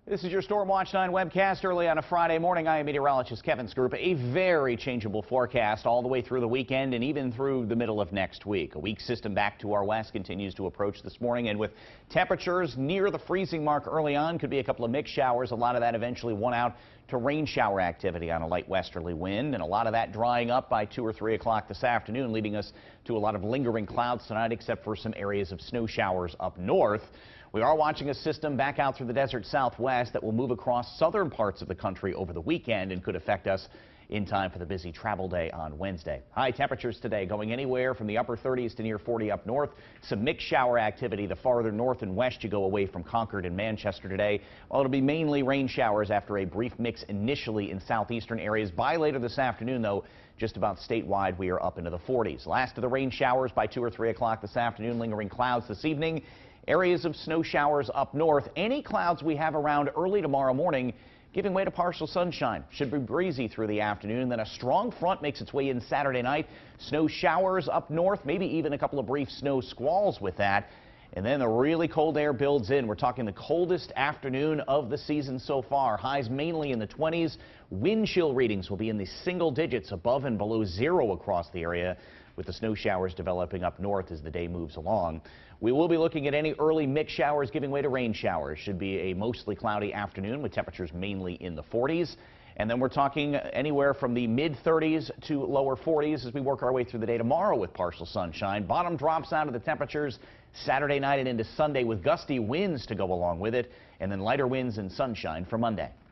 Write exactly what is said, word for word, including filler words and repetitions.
This is your Storm Watch nine webcast early on a Friday morning. I am meteorologist Kevin Skarupa. A very changeable forecast all the way through the weekend and even through the middle of next week. A weak system back to our west continues to approach this morning, and with temperatures near the freezing mark early on, could be a couple of mixed showers. A lot of that eventually won out to rain shower activity on a light westerly wind, and a lot of that drying up by two or three o'clock this afternoon, leading us to a lot of lingering clouds tonight, except for some areas of snow showers up north. We are watching a system back out through the desert southwest that will move across southern parts of the country over the weekend and could affect us in time for the busy travel day on Wednesday. High temperatures today going anywhere from the upper thirties to near forty up north. Some mixed shower activity the farther north and west you go away from Concord and Manchester today. Well, it'll be mainly rain showers after a brief mix initially in southeastern areas. By later this afternoon, though, just about statewide, we are up into the forties. Last of the rain showers by two or three o'clock this afternoon. Lingering clouds this evening. Areas of snow showers up north. Any clouds we have around early tomorrow morning giving way to partial sunshine. Should be breezy through the afternoon. Then a strong front makes its way in Saturday night. Snow showers up north, maybe even a couple of brief snow squalls with that. And then the really cold air builds in. We're talking the coldest afternoon of the season so far. Highs mainly in the twenties. Wind chill readings will be in the single digits, above and below zero across the area, with the snow showers developing up north as the day moves along. We will be looking at any early mixed showers giving way to rain showers. Should be a mostly cloudy afternoon with temperatures mainly in the forties. And then we're talking anywhere from the mid thirties to lower forties as we work our way through the day tomorrow with partial sunshine. Bottom drops out of the temperatures Saturday night and into Sunday with gusty winds to go along with it, and then lighter winds and sunshine for Monday.